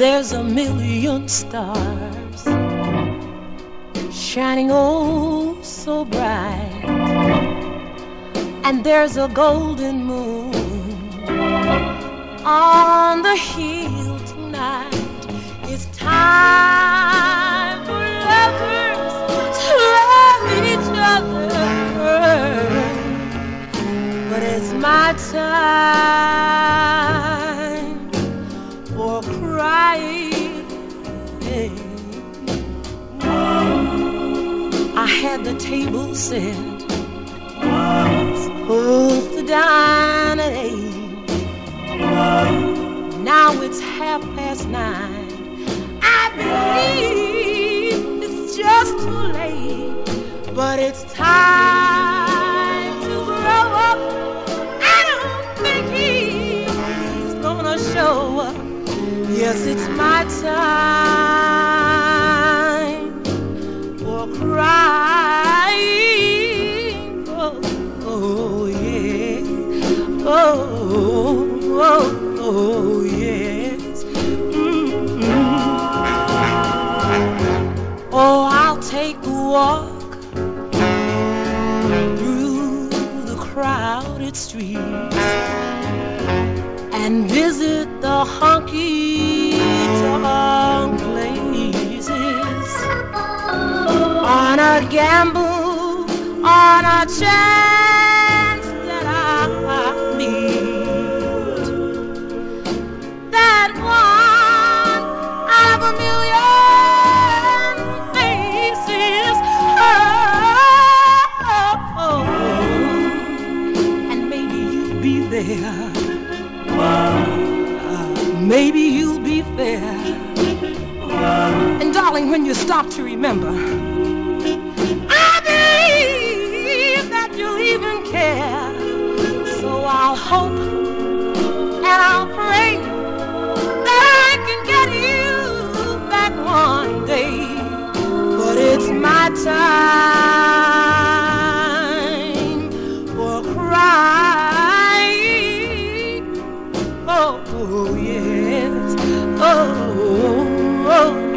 there's a million stars shining oh so bright, and there's a golden moon on the hill tonight. It's time for lovers to love each other, but it's my time for crying. I had the table set, supposed to dine at 8. Now it's 9:30. I believe it's just too late, but it's time to grow up. I don't think he's gonna show up. Yes, it's my time for crying. Oh yeah. Oh yes. Oh, I'll take a walk through the crowded streets and visit the honky-tonk places on a gamble, on a chance that I'll meet that one out of a million faces. And maybe you'll be there. Maybe you'll be there. And darling, when you stop to remember, I believe that you'll even care. So I'll hope and I'll pray that I can get you back one day. But it's my time for crying. Oh yes. Oh.